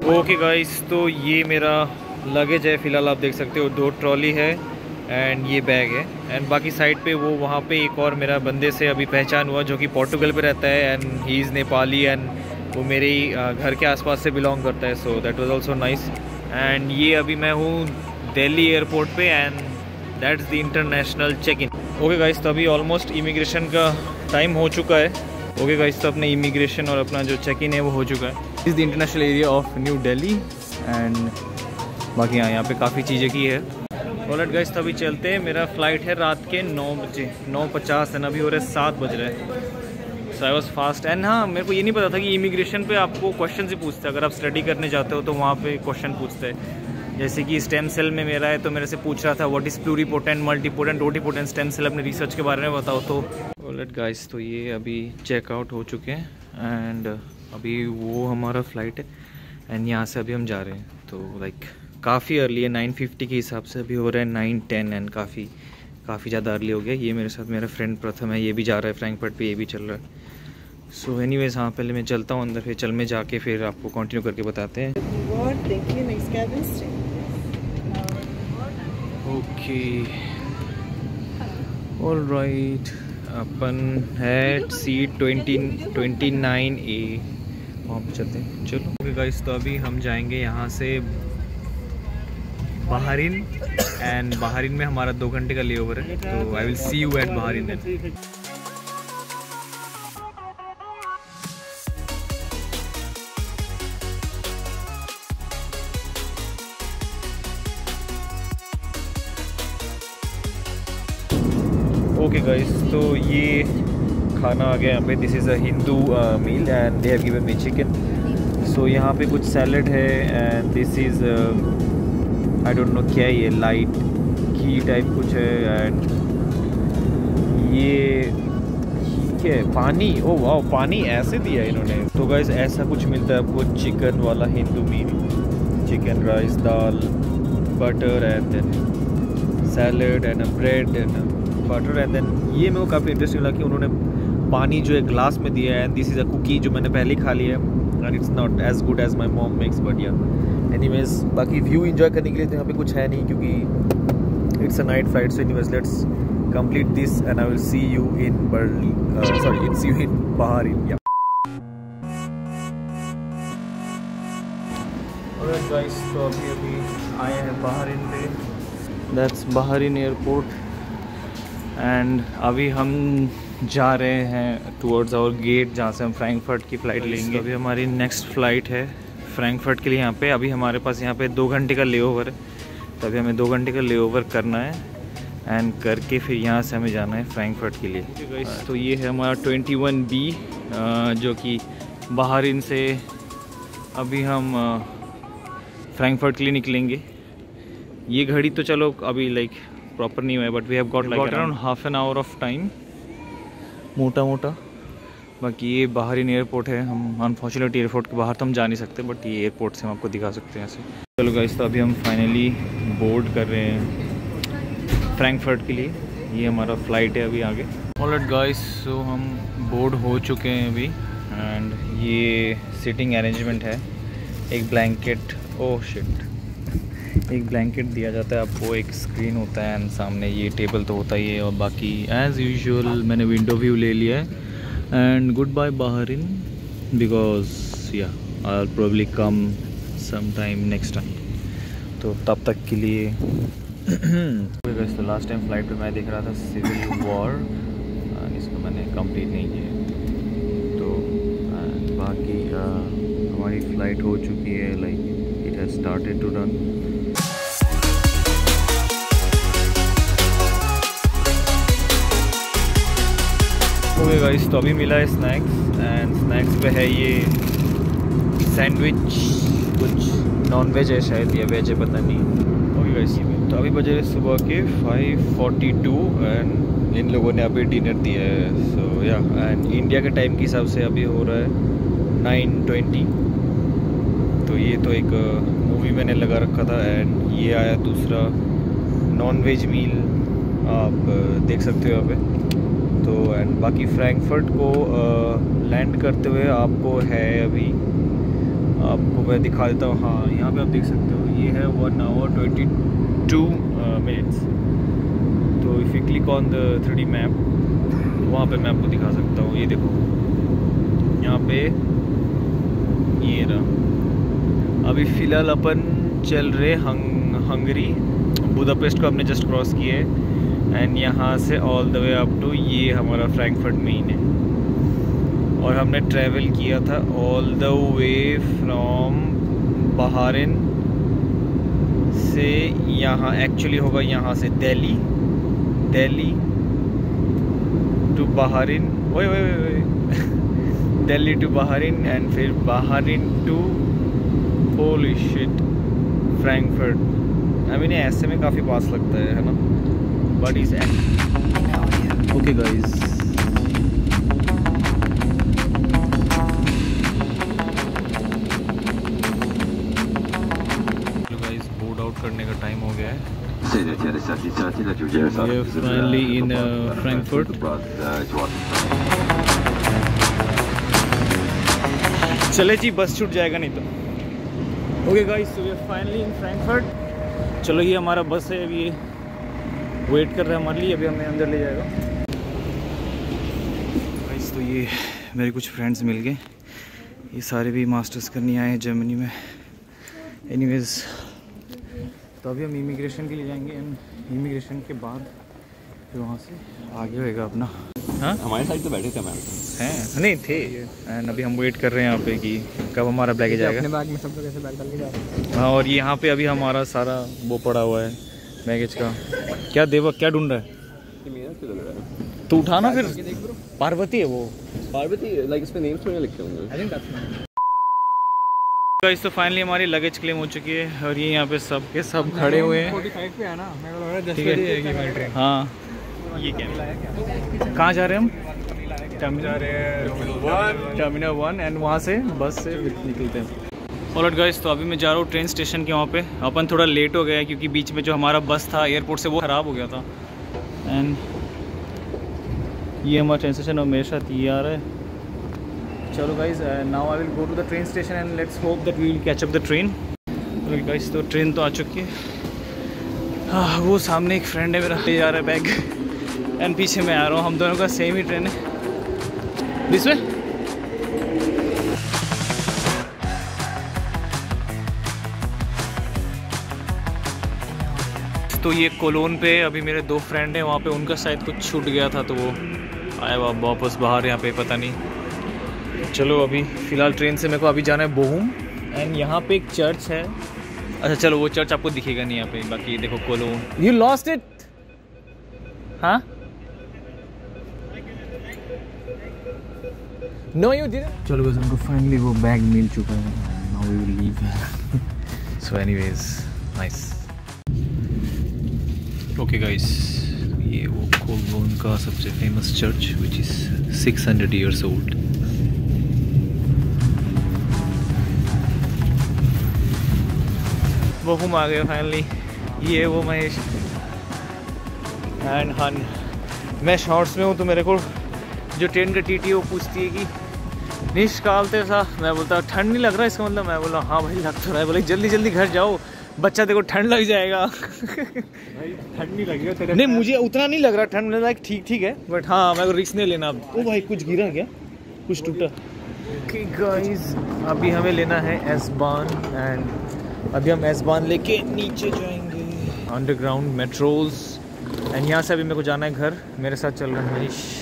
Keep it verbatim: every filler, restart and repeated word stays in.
Okay guys, तो ये मेरा लगेज है फ़िलहाल, आप देख सकते हो दो ट्रॉली है एंड ये बैग है। एंड बाकी साइड पे वो वहाँ पे एक और मेरा बंदे से अभी पहचान हुआ जो कि पोर्टुगल पे रहता है and he is Nepali and वो मेरे ही घर के आसपास से बिलोंग करता है। So that was also nice. And ये अभी मैं हूँ दिल्ली एयरपोर्ट पे and that's the international check in. Okay guys, तो अभी ऑलमोस्ट इमिग्रेशन का टाइम हो चुका है। ओके गाइस, तो अपने इमिग्रेशन और अपना जो चेक इन है वो हो चुका है। Is the international area of new Delhi and बाकी यहाँ यहाँ पे काफ़ी चीज़ें की है। ऑलराइट गाइस, तो अभी चलते हैं। मेरा फ़्लाइट है रात के नौ बजे नौ पचास एंड अभी हो रहे सात बज रहे हैं। So I was fast. And हाँ, मेरे को ये नहीं पता था कि इमिग्रेशन पे आपको क्वेश्चन ही पूछते हैं। अगर आप स्टडी करने जाते हो तो वहाँ पे क्वेश्चन पूछते हैं। जैसे कि स्टेम सेल में मेरा है तो मेरे से पूछ रहा था what is pluripotent, multipotent, totipotent stem cell, अपने रिसर्च के बारे में बताओ। तो ऑलराइट गाइस, तो ये अभी चेकआउट हो चुके हैं एंड अभी वो हमारा फ़्लाइट है एंड यहाँ से अभी हम जा रहे हैं। तो लाइक काफ़ी अर्ली है, नाइन फिफ्टी के हिसाब से अभी हो रहा है नाइन टेन एंड काफ़ी काफ़ी ज़्यादा अर्ली हो गया। ये मेरे साथ मेरा फ्रेंड प्रथम है, ये भी जा रहा है फ्रैंकफर्ट पे, ये भी चल रहा है। सो एनीवेज, हाँ पहले मैं चलता हूँ अंदर, फिर चल में जाके फिर आपको कंटिन्यू करके बताते हैं। ओके ऑलराइट, अपन है seat twenty twenty nine A, वहाँ पे चलते हैं। चलो ओके गाइस, तो अभी हम जाएंगे यहाँ से बहरीन एंड बहरीन में हमारा दो घंटे का लेओवर है। तो I will see you at Bahrain then. Okay guys, तो ये खाना आ गया यहाँ पे। This is a Hindu meal and they have given me chicken. So यहाँ पे कुछ सैलड है and this is I don't know क्या है ये, लाइट घी टाइप कुछ है एंड ये क्या है, पानी। ओ वाह, पानी ऐसे दिया है इन्होंने। तो गाइस ऐसा कुछ मिलता है आपको चिकन वाला Hindu meal, chicken rice, dal, butter and then salad and bread and butter and then ये मेरे को काफ़ी इंटरेस्टिंग लगा कि उन्होंने पानी जो है ग्लास में दिया है। And this is a cookie जो मैंने पहले ही खा लिया है and it's not as good as my mom makes, but yeah anyways बाकी व्यू एंजॉय करने के लिए तो यहाँ पे कुछ है नहीं क्योंकि it's a night flight. So anyways let's complete this and I will see you in Berlin, sorry in see you in Bahrain. Yeah alright guys, तो अभी अभी आए हैं बहरीन पे, दैट्स बहरीन एयरपोर्ट एंड अभी हम जा रहे हैं टुवर्ड्स आवर गेट जहाँ से हम फ्रैंकफर्ट की फ़्लाइट लेंगे। अभी हमारी नेक्स्ट फ़्लाइट है फ्रैंकफर्ट के लिए। यहाँ पे अभी हमारे पास यहाँ पे दो घंटे का लेओवर है, तभी हमें दो घंटे का लेओवर करना है एंड करके फिर यहाँ से हमें जाना है फ्रैंकफर्ट के लिए। okay, तो ये है हमारा ट्वेंटी वन बी जो कि बहरीन से अभी हम फ्रैंकफर्ट के लिए निकलेंगे। ये घड़ी तो चलो अभी लाइक प्रॉपर नहीं हुआ है, but we have got like around half an hour of time मोटा मोटा। बाकी ये बहरीन एयरपोर्ट है। हम अनफॉर्चुनेटली एयरपोर्ट के बाहर तो हम जा नहीं सकते, बट ये एयरपोर्ट से हम आपको दिखा सकते हैं ऐसे। चलो गाइस, तो अभी हम फाइनली बोर्ड कर रहे हैं फ्रैंकफर्ट के लिए। ये हमारा फ़्लाइट है अभी आगे। ऑलराइट गाइस, सो हम बोर्ड हो चुके हैं अभी एंड ये सीटिंग अरेंजमेंट है। एक ब्लैंकेट, ओह शिट, एक ब्लैंकेट दिया जाता है आपको, एक स्क्रीन होता है एंड सामने ये टेबल तो होता ही है। और बाकी एज़ यूजुअल मैंने विंडो व्यू ले लिया है and good bye Bahrain because yeah I will probably come some time next time. तो तब तक के लिए तो लास्ट टाइम फ्लाइट पे मैं देख रहा था सिविल वॉर, इसको मैंने कंप्लीट नहीं किया। तो बाकी uh, हमारी फ़्लाइट हो चुकी है, like it has started to run. Okay guys, तो अभी मिला है स्नैक्स एंड स्नैक्स पे है ये सैंडविच, कुछ नॉन वेज है शायद या वेज है पता नहीं। ओके गाइस, तो अभी बजे सुबह के फाइव फोर्टी टू एंड इन लोगों ने अभी डिनर दिया है। सो या एंड इंडिया के टाइम के हिसाब से अभी हो रहा है नाइन ट्वेंटी। तो ये तो एक मूवी uh, मैंने लगा रखा था एंड ये आया दूसरा नॉन वेज मील, आप uh, देख सकते हो यहाँ पे। तो एंड बाकी फ्रैंकफर्ट को लैंड करते हुए आपको है अभी आपको मैं दिखा देता हूँ। हाँ, यहाँ पे आप देख सकते हो ये है one hour twenty two minutes. तो if you click on the three D map वहाँ पे मैं आपको दिखा सकता हूँ। ये देखो यहाँ पे ये रहा। अभी फ़िलहाल अपन चल रहे हंग हंगरी। बुदापेस्ट को हमने जस्ट क्रॉस किए एंड यहाँ से all the way up to ये हमारा फ्रैंकफर्ट मेन है। और हमने ट्रैवल किया था all the way from Bahrain से यहाँ, एक्चुअली होगा यहाँ से दिल्ली दिल्ली टू बहारिन, ओए ओए ओए दिल्ली टू बहारिन एंड फिर Bahrain to holy shit Frankfurt. I mean ऐसे में काफ़ी पास लगता है है ना, but is okay guys. Board out करने का टाइम हो गया है। Finally in Frankfurt. चले जी, बस छूट जाएगा नहीं तो। Okay guys, so we are finally in Frankfurt. चलो ये हमारा बस है, अभी ये वेट कर रहा है हमारे लिए, अभी हमें अंदर ले जाएगा। गाइस तो ये मेरे कुछ फ्रेंड्स मिल गए, ये सारे भी मास्टर्स करने आए हैं जर्मनी में। एनीवेज तो अभी हम इमिग्रेशन के लिए जाएंगे एंड इमिग्रेशन के बाद फिर वहाँ से आगे होएगा अपना। हाँ, हमारे साइड तो बैठे थे मैम हैं, नहीं थे। एंड अभी हम वेट कर रहे हैं यहाँ पे कि कब हमारा बैग जाएगा। अपने बैग में सब लोग ऐसे बैग डाल के जा रहे हैं। हाँ, और यहाँ पे अभी हमारा सारा वो पड़ा हुआ है बैगेज का। क्या देवक क्या ढूंढ रहा है? ये मेरा क्यों लग रहा है? तो उठाना फिर। पार्वती है वो, पार्वती लाइक इसमें नेम्स थोड़े लिखे होंगे। आई थिंक दैट्स गाइस तो फाइनली हमारी लगेज क्लेम हो चुकी है और ये यहाँ पे सब के सब खड़े हुए हैं। पैंतालीस पे है ना, मेरे को लग रहा है दस ठीक बजे है। आएगी मेरी ट्रेन। हाँ, ये क्या कहाँ जा रहे हैं हम? टर्मिनल टर्मिनल वन एंड वहाँ से बस से निकलते हैं। ऑलराइट गाइस, तो अभी मैं जा रहा हूँ ट्रेन स्टेशन के वहाँ पे। अपन थोड़ा लेट हो गया है क्योंकि बीच में जो हमारा बस था एयरपोर्ट से वो ख़राब हो गया था। एंड ये हमारा ट्रेन स्टेशन और मेरे साथ ये आ रहा है। चलो guys, now I will go to the train station and let's hope that we will catch up the train. Guys तो ट्रेन तो आ चुकी है। हाँ, वो सामने एक फ्रेंड है मेरा, ले जा रहा है बैग एंड पीछे मैं आ रहा हूँ। हम दोनों का सेम ही ट्रेन है। This way. तो ये कोलोन पे अभी मेरे दो फ्रेंड हैं, वहाँ पे उनका शायद कुछ छूट गया था तो वो आया वापस बाहर यहाँ पे, पता नहीं। चलो अभी फ़िलहाल ट्रेन से मेरे को अभी जाना है बोहुम एंड यहाँ पे एक चर्च है। अच्छा चलो, वो चर्च आपको दिखेगा नहीं यहाँ पे। बाकी देखो कोलोन। You lost it? हाँ, नो यू डिडंट। चलो बस हमको फाइनली वो बैग मिल चुका है। Now we will leave. So anyways nice. Okay guys, ये वो कोलोन का सबसे famous church which is six hundred years old. वो हम आ गए फाइनली। ये वो महेश एंड हन। मैं शॉर्ट्स में हूँ तो मेरे को जो ट्रेन का टीटी है वो पूछती है कि निष्कालते सा। मैं बोलता ठंड नहीं लग रहा इसका मतलब? मैं बोला हाँ भाई लग तो रहा है। बोले जल्दी जल्दी घर जाओ, बच्चा देखो ठंड लग जाएगा। भाई ठंड नहीं लगी तेरे? नहीं, मुझे उतना नहीं लग रहा ठंड, लाइक ठीक ठीक है, बट हाँ मेरे को रिस्क नहीं लेना। ओ भाई कुछ गिरा क्या? कुछ टूटा? ओके गाइस, अभी हमें लेना है एस-बान एंड अभी हम एस-बान लेके नीचे जाएंगे अंडरग्राउंड मेट्रोज। एंड यहाँ से अभी मेरे को जाना है घर। मेरे साथ चल रहा है मनीष।